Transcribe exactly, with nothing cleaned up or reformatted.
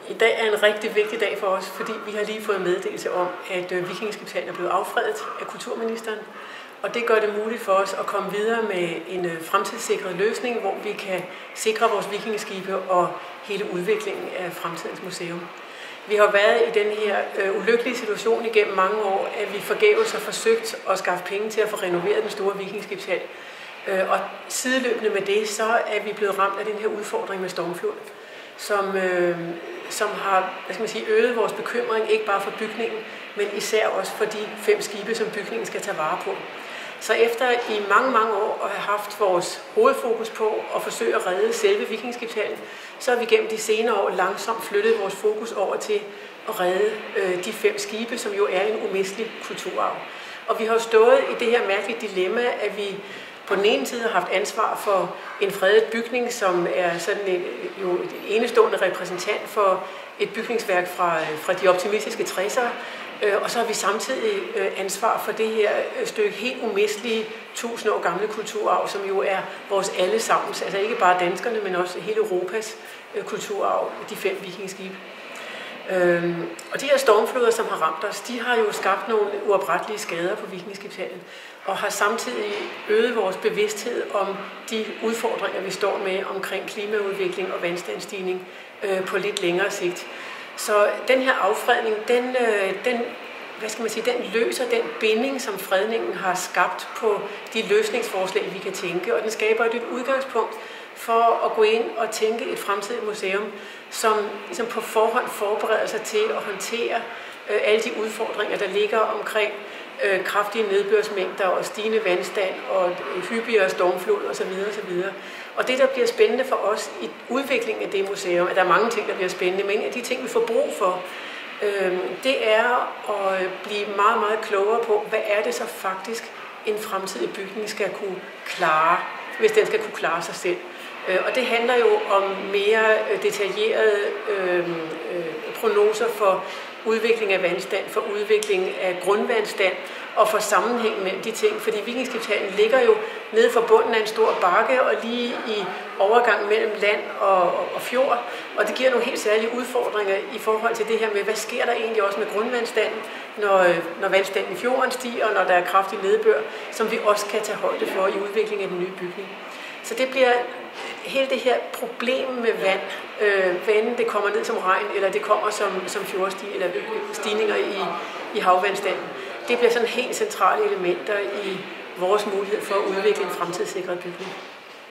I dag er en rigtig vigtig dag for os, fordi vi har lige fået meddelelse om, at Vikingeskibshallen er blevet affredet af kulturministeren. Og det gør det muligt for os at komme videre med en fremtidssikret løsning, hvor vi kan sikre vores vikingeskibe og hele udviklingen af fremtidens museum. Vi har været i den her øh, ulykkelige situation igennem mange år, at vi forgæves har forsøgt at skaffe penge til at få renoveret den store vikingeskibshal. Øh, og sideløbende med det, så er vi blevet ramt af den her udfordring med stormflod, som, øh, som har hvad skal man sige, øget vores bekymring, ikke bare for bygningen, men især også for de fem skibe, som bygningen skal tage vare på. Så efter i mange, mange år at have haft vores hovedfokus på at forsøge at redde selve vikingeskibshallen, så har vi gennem de senere år langsomt flyttet vores fokus over til at redde øh, de fem skibe, som jo er en umistelig kulturarv. Og vi har stået i det her mærkelige dilemma, at vi på den ene side har haft ansvar for en fredet bygning, som er sådan et, jo et enestående repræsentant for et bygningsværk fra, fra de optimistiske tressere. Og så har vi samtidig ansvar for det her stykke helt umistelige tusind år gamle kulturarv, som jo er vores allesammens, altså ikke bare danskerne, men også hele Europas kulturarv, de fem vikingeskibe. Og de her stormfloder, som har ramt os, de har jo skabt nogle uoprettelige skader på vikingeskibshallen, og har samtidig øget vores bevidsthed om de udfordringer, vi står med omkring klimaudvikling og vandstandsstigning på lidt længere sigt. Så den her affredning, den, den, hvad skal man sige, den løser den binding, som fredningen har skabt på de løsningsforslag, vi kan tænke, og den skaber et udgangspunkt for at gå ind og tænke et fremtidigt museum, som ligesom på forhånd forbereder sig til at håndtere øh, alle de udfordringer, der ligger omkring øh, kraftige nedbørsmængder og stigende vandstand og hyppigere stormflod osv. osv. Og det, der bliver spændende for os i udviklingen af det museum, at der er mange ting, der bliver spændende, men en af de ting, vi får brug for, øh, det er at blive meget, meget klogere på, hvad er det så faktisk, en fremtidig bygning skal kunne klare, hvis den skal kunne klare sig selv. Og det handler jo om mere detaljerede øh, øh, prognoser for udvikling af vandstand, for udvikling af grundvandstand og for sammenhæng mellem de ting. Fordi vikingeskibshallen ligger jo nede for bunden af en stor bakke og lige i overgang mellem land og, og, og fjord. Og det giver nogle helt særlige udfordringer i forhold til det her med, hvad sker der egentlig også med grundvandstanden, når, når vandstanden i fjorden stiger og når der er kraftig nedbør, som vi også kan tage højde for i udviklingen af den nye bygning. Så det bliver hele det her problem med vand, øh, hvad det kommer ned som regn, eller det kommer som, som fjordstig, eller stigninger i, i havvandstanden, det bliver sådan helt centrale elementer i vores mulighed for at udvikle en fremtidssikret bygning.